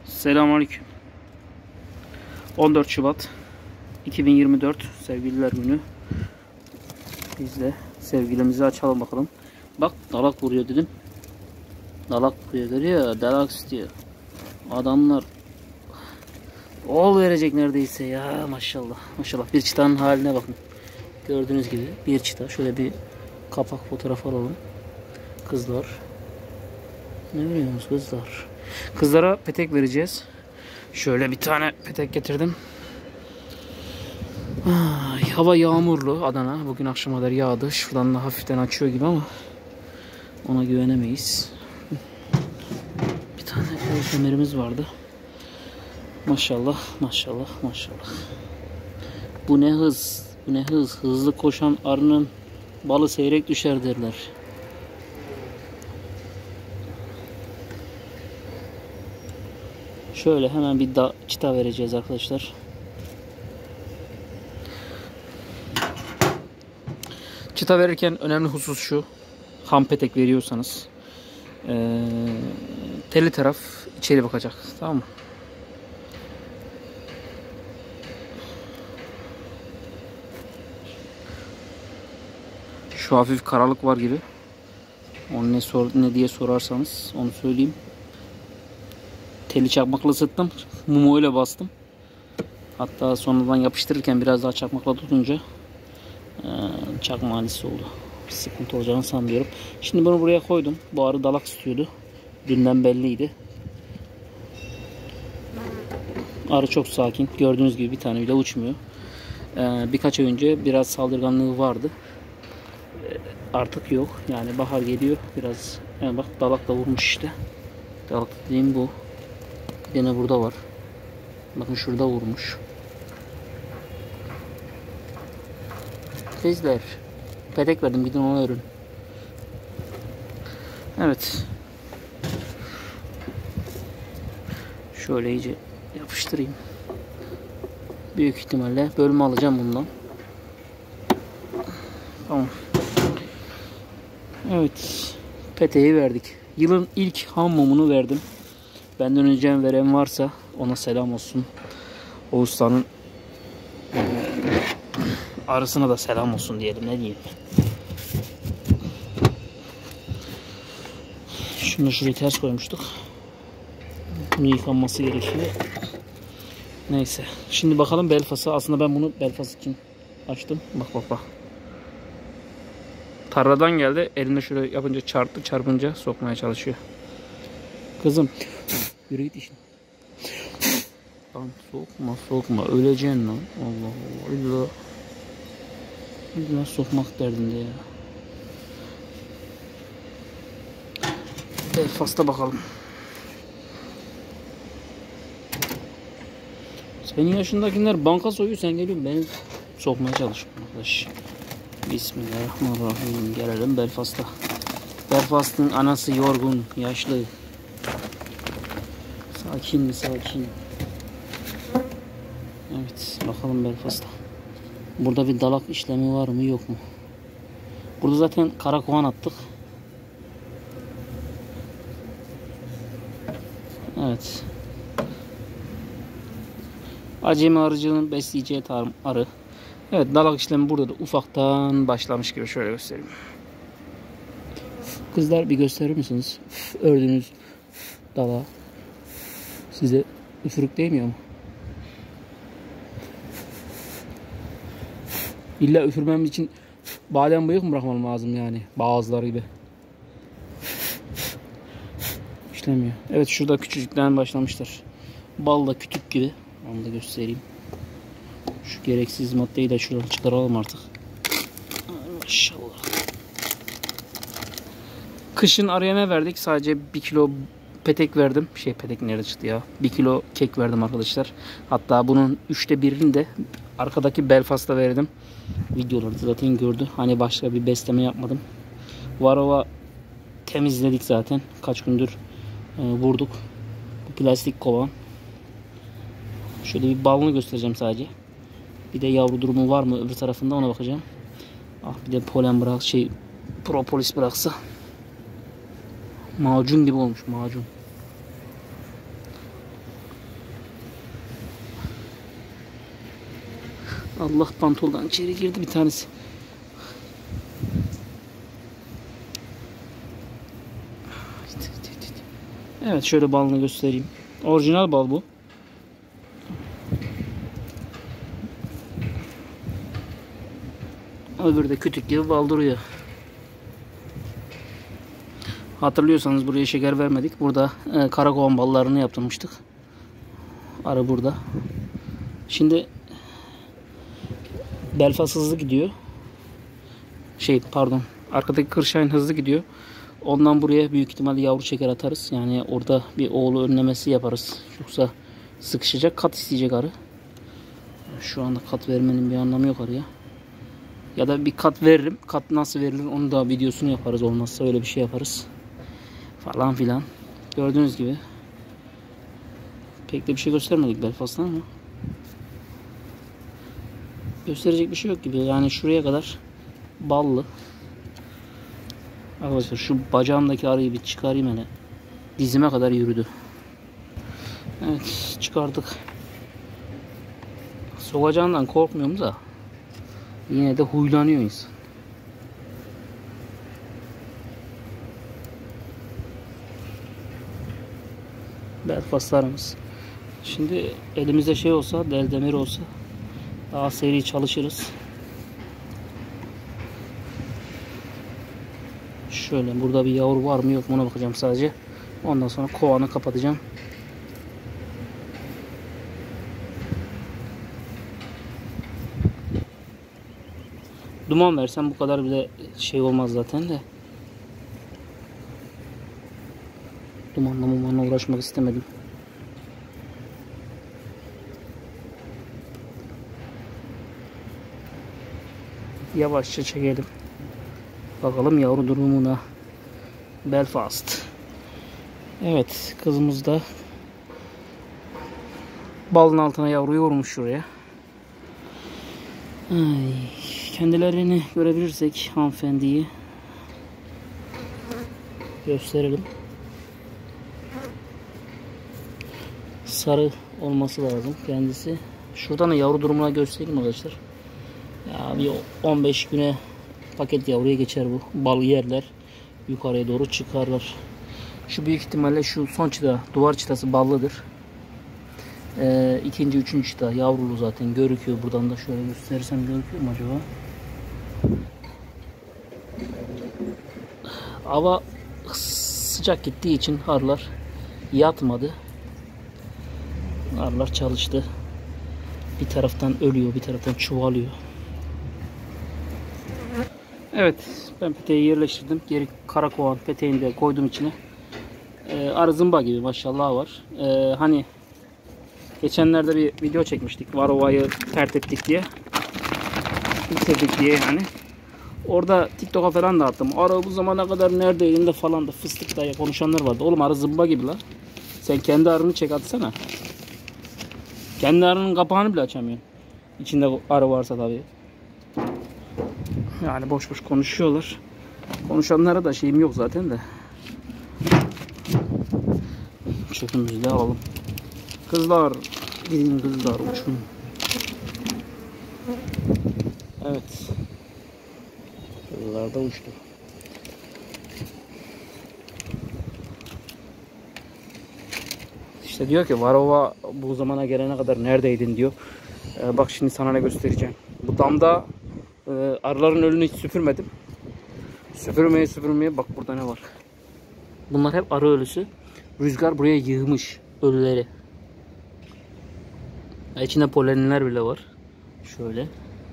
Selamünaleyküm. 14 Şubat 2024 sevgililer günü. Biz de sevgilimizi açalım bakalım. Bak dalak vuruyor dedim. Dalak vuruyor, görüyor ya, dalak istiyor. Adamlar oğul verecek neredeyse ya, maşallah. Maşallah, bir çıtanın haline bakın. Gördüğünüz gibi bir çıta. Şöyle bir kapak fotoğrafı alalım. Kızlar. Ne veriyorsunuz kızlar? Kızlara petek vereceğiz. Şöyle bir tane petek getirdim. Hava yağmurlu Adana. Bugün akşama kadar yağdı. Şuradan da hafiften açıyor gibi ama ona güvenemeyiz. Bir tane kemerimiz vardı. Maşallah, maşallah, maşallah. Bu ne hız, bu ne hız. Hızlı koşan arının balı seyrek düşer derler. Şöyle hemen bir çıta vereceğiz arkadaşlar. Çıta verirken önemli husus şu. Ham petek veriyorsanız teli taraf içeri bakacak. Tamam mı? Şu hafif karalık var gibi. Onu ne diye sorarsanız onu söyleyeyim. Teli çakmakla ısıttım. Mumu öyle bastım. Hatta sonradan yapıştırırken biraz daha çakmakla tutunca çakma hanisi oldu. Bir sıkıntı olacağını sanmıyorum. Şimdi bunu buraya koydum. Bu arı dalak istiyordu. Dünden belliydi. Arı çok sakin. Gördüğünüz gibi bir tane bile uçmuyor. Birkaç ay önce biraz saldırganlığı vardı. Artık yok. Yani bahar geliyor. Biraz yani bak, dalak da vurmuş işte. Dalak dediğim bu. Yine burada var. Bakın şurada vurmuş. Teyzeler, petek verdim, gidin onu örün. Evet. Şöyle iyice yapıştırayım. Büyük ihtimalle bölme alacağım bundan. Tamam. Evet. Peteği verdik. Yılın ilk ham mumunu verdim. Benden önce veren varsa ona selam olsun. O ustanın arısına da selam olsun diyelim, ne diyeyim. Şunu şurayı ters koymuştuk. Bunu yıkanması gerekiyor. Neyse. Şimdi bakalım belfası. Aslında ben bunu belfası için açtım. Bak bak bak. Tarladan geldi. Elinde şöyle yapınca çarpınca sokmaya çalışıyor. Kızım. Yürü git işin. Lan sokma. Öleceksin lan. Allah Allah. İlla sokmak derdinde ya. Belfast'a bakalım. Senin yaşındakiler banka soyuyor, sen geliyorsun beni sokmaya çalışıyorsun arkadaş. Bismillahirrahmanirrahim. Gelelim Belfast'a. Belfast'ın anası yorgun, yaşlı. Sakin. Evet, bakalım Belfast'ta. Burada bir dalak işlemi var mı yok mu? Burada zaten kara kovan attık. Evet. Acemi arıcının besleyeceği arı. Evet, dalak işlemi burada da ufaktan başlamış gibi, şöyle göstereyim. Kızlar bir gösterir misiniz? Ördüğünüz dalağı. Size üfürük değmiyor mu? İlla üfürmem için badem bıyık mı bırakmam lazım yani? Bazıları gibi. İşlemiyor. Evet, şurada küçücükten başlamışlar. Bal da kütük gibi. Onu da göstereyim. Şu gereksiz maddeyi de şuradan çıkaralım artık. Maşallah. Kışın araya ne verdik? Sadece 1 kilo petek verdim. Petek nerede çıktı ya? 1 kilo kek verdim arkadaşlar. Hatta bunun 1/3'ünü de arkadaki Belfast'a verdim. Videoları zaten gördü. Hani başka bir besleme yapmadım. Varova temizledik zaten. Kaç gündür vurduk. Bu plastik kovan. Şöyle bir balını göstereceğim sadece. Bir de yavru durumu var mı öbür tarafında, ona bakacağım. Bir de polen propolis bıraksa. Macun gibi olmuş, macun. Allah, pantoldan içeri girdi bir tanesi. Evet, şöyle balını göstereyim. Orijinal bal bu. Öbürü de kütük gibi bal duruyor. Hatırlıyorsanız buraya şeker vermedik. Burada karakovan ballarını yaptırmıştık. Arı burada. Şimdi Belfast hızlı gidiyor. Pardon. Arkadaki Kırşehir hızlı gidiyor. Ondan buraya büyük ihtimalle yavru şeker atarız. Yani orada bir oğlu önlemesi yaparız. Yoksa sıkışacak, kat isteyecek arı. Şu anda kat vermenin bir anlamı yok arıya. Ya da bir kat veririm. Kat nasıl verilir onu da videosunu yaparız. Olmazsa öyle bir şey yaparız. Falan filan. Gördüğünüz gibi. Pek de bir şey göstermedik Belfast'tan ama. Gösterecek bir şey yok gibi. Yani şuraya kadar ballı. Arkadaşlar şu bacağımdaki arıyı bir çıkarayım hele. Dizime kadar yürüdü. Evet, çıkardık. Sokacağından korkmuyorum da yine de huylanıyor insan. Belfastlarımız. Şimdi elimizde olsa, del demir olsa daha seri çalışırız. Şöyle burada bir yavru var mı yok mu ona bakacağım sadece. Ondan sonra kovanı kapatacağım. Duman versem bu kadar bile olmaz zaten de. Dumanla uğraşmak istemedim. Yavaşça çekelim. Bakalım yavru durumuna. Belfast. Evet, kızımız da balın altına yavruyu vurmuş şuraya. Ay, kendilerini görebilirsek hanımefendiyi gösterelim. Sarı olması lazım kendisi. Şuradan da yavru durumuna göstereyim arkadaşlar. Ya bir 15 güne paket yavruya geçer bu. Bal yerler. Yukarıya doğru çıkarlar. Şu büyük ihtimalle şu son çıta, duvar çıtası ballıdır. İkinci, üçüncü çıta yavrulu zaten görüküyor. Buradan da şöyle gösterirsem görüküyor mu acaba? Hava sıcak gittiği için arılar yatmadı. Arılar çalıştı. Bir taraftan ölüyor, bir taraftan çuvalıyor. Evet, ben peteği yerleştirdim. Geri karakovan peteğini de koydum içine. Arı zımba gibi maşallah var. Hani geçenlerde bir video çekmiştik. Varova'yı pert ettik diye. Bitirdik diye yani. Orada TikTok'a falan da attım. Arı bu zamana kadar neredeydin de falan da fıstık diye konuşanlar vardı. Oğlum arı zımba gibi la. Sen kendi arını çek atsana. Kendi arının kapağını bile açamıyorsun. İçinde arı varsa tabii. Yani boş boş konuşuyorlar. Konuşanlara da şeyim yok zaten de. Çöpümüzü de alalım. Kızlar, gidin kızlar uçun. Evet. Kızlar da uçtu. İşte diyor ki Varova bu zamana gelene kadar neredeydin diyor. Bak şimdi sana ne göstereceğim. Bu damda arıların ölünü hiç süpürmedim. Süpürmeye bak burada ne var. Bunlar hep arı ölüsü. Rüzgar buraya yığmış ölüleri. İçinde polenler bile var. Şöyle.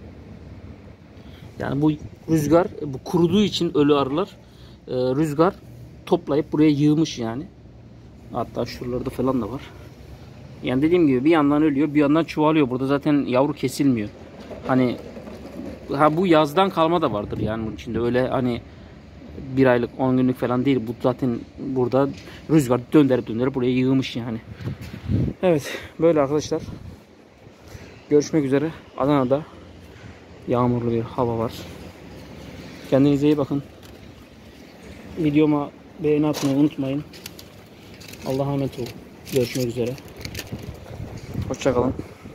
Yani bu rüzgar, bu kuruduğu için ölü arılar rüzgar toplayıp buraya yığmış yani. Hatta şuralarda falan da var. Yani dediğim gibi bir yandan ölüyor, bir yandan çuvalıyor. Burada zaten yavru kesilmiyor. Hani bu yazdan kalma da vardır yani bunun içinde. Öyle hani 1 aylık 10 günlük falan değil. Bu zaten burada rüzgar döndürüp buraya yığmış yani. Evet, böyle arkadaşlar. Görüşmek üzere. Adana'da yağmurlu bir hava var. Kendinize iyi bakın. Videoma beğeni atmayı unutmayın. Allah'a emanet olun. Görüşmek üzere. Hoşça kalın.